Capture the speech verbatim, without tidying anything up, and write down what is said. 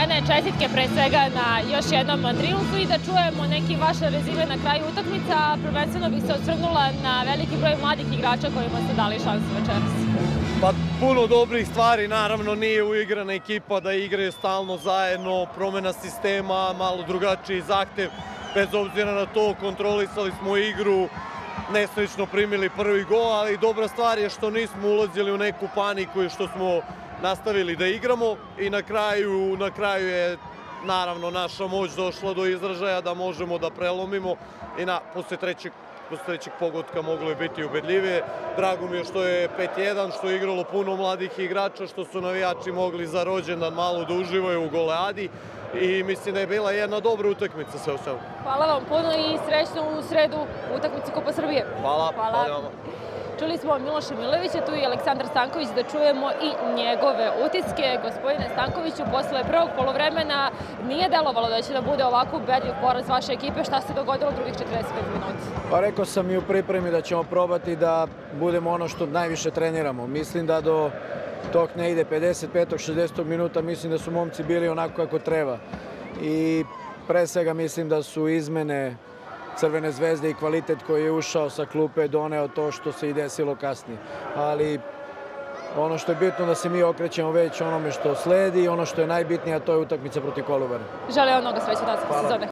mene čestitke pre svega na još jednom triumfu i da čujemo neki vaše rezime na kraju utakmica, a prvenstveno bih se osvrnula na veliki broj mladih igrača kojima ste dali šansu večeras. Pa puno dobrih stvari, naravno nije uigrana ekipa da igraju stalno zajedno, promena sistema, malo drugačiji zahtev, bez obzira na to kontrolisali smo igru, nesrećno primili prvi gol, ali dobra stvar je što nismo ulazili u neku paniku i što smo nastavili da igramo i na kraju, na kraju je naravno naša moć došla do izražaja da možemo da prelomimo i na, posle trećeg posle trećeg pogotka moglo je biti ubedljivije. Drago mi je što je pet jedan, što je igralo puno mladih igrača, što su navijači mogli za rođendan malo da uživaju u goleadi i mislim da je bila jedna dobra utakmica sve u svemu. Hvala vam puno i srećno u sredu u utakmici Kupa Srbije. Hvala. Hvala. Čuli smo Miloša Milojevića, tu je Aleksandar Stanković, da čujemo i njegove utiske. Gospodine Stankoviću, posle prvog polovremena nije delovalo da će da bude ovako ubedljiv poraz vaše ekipe. Šta se dogodilo u drugih četrdeset pet minuta? Pa rekao sam i u pripremi da ćemo probati da budemo ono što najviše treniramo. Mislim da do tog ne ide pedeset petog šezdesetog minuta, mislim da su momci bili onako kako treba. I pre svega mislim da su izmene Crvene zvezde i kvalitet koji je ušao sa klupe doneo to što se i desilo kasnije. Ali ono što je bitno da se mi okrećemo već onome što sledi i ono što je najbitnije, a to je utakmica protiv Kolubare. Želim vam mnogo sreće danas u sezoni.